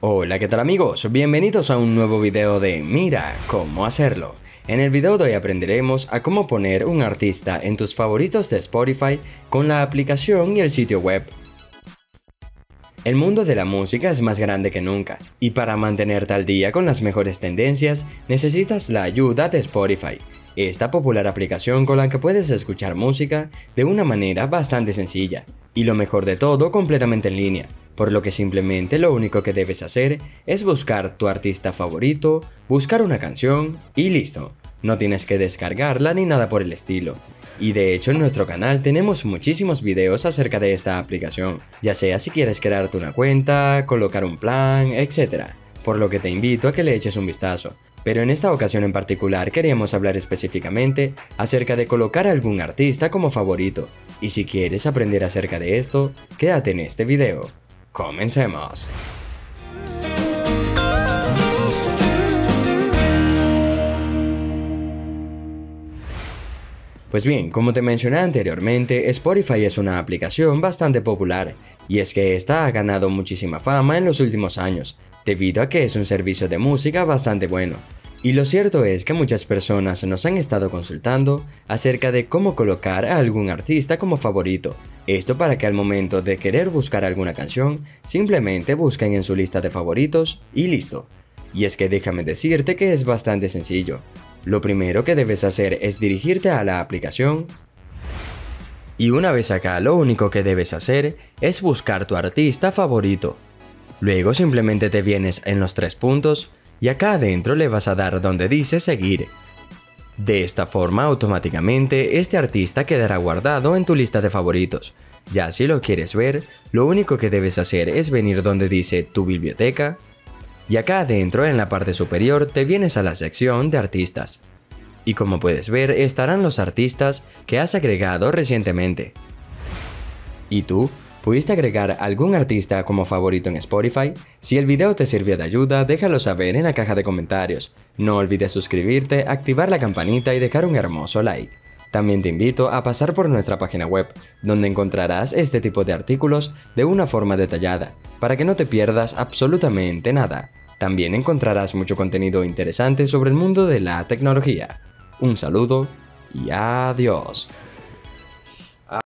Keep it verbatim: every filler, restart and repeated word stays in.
Hola, ¿qué tal amigos? Bienvenidos a un nuevo video de Mira cómo hacerlo. En el video de hoy aprenderemos a cómo poner un artista en tus favoritos de Spotify con la aplicación y el sitio web. El mundo de la música es más grande que nunca, y para mantenerte al día con las mejores tendencias, necesitas la ayuda de Spotify, esta popular aplicación con la que puedes escuchar música de una manera bastante sencilla, y lo mejor de todo, completamente en línea, por lo que simplemente lo único que debes hacer es buscar tu artista favorito, buscar una canción y listo. No tienes que descargarla ni nada por el estilo. Y de hecho en nuestro canal tenemos muchísimos videos acerca de esta aplicación, ya sea si quieres crearte una cuenta, colocar un plan, etcétera. Por lo que te invito a que le eches un vistazo. Pero en esta ocasión en particular queríamos hablar específicamente acerca de colocar a algún artista como favorito. Y si quieres aprender acerca de esto, quédate en este video. ¡Comencemos! Pues bien, como te mencioné anteriormente, Spotify es una aplicación bastante popular, y es que esta ha ganado muchísima fama en los últimos años, debido a que es un servicio de música bastante bueno. Y lo cierto es que muchas personas nos han estado consultando acerca de cómo colocar a algún artista como favorito, esto para que al momento de querer buscar alguna canción, simplemente busquen en su lista de favoritos y listo. Y es que déjame decirte que es bastante sencillo. Lo primero que debes hacer es dirigirte a la aplicación y una vez acá lo único que debes hacer es buscar tu artista favorito. Luego simplemente te vienes en los tres puntos y acá adentro le vas a dar donde dice seguir. De esta forma automáticamente este artista quedará guardado en tu lista de favoritos. Ya si lo quieres ver, lo único que debes hacer es venir donde dice tu biblioteca. Y acá adentro en la parte superior te vienes a la sección de artistas. Y como puedes ver estarán los artistas que has agregado recientemente. ¿Y tú? ¿Pudiste agregar algún artista como favorito en Spotify? Si el video te sirvió de ayuda, déjalo saber en la caja de comentarios. No olvides suscribirte, activar la campanita y dejar un hermoso like. También te invito a pasar por nuestra página web, donde encontrarás este tipo de artículos de una forma detallada, para que no te pierdas absolutamente nada. También encontrarás mucho contenido interesante sobre el mundo de la tecnología. Un saludo y adiós.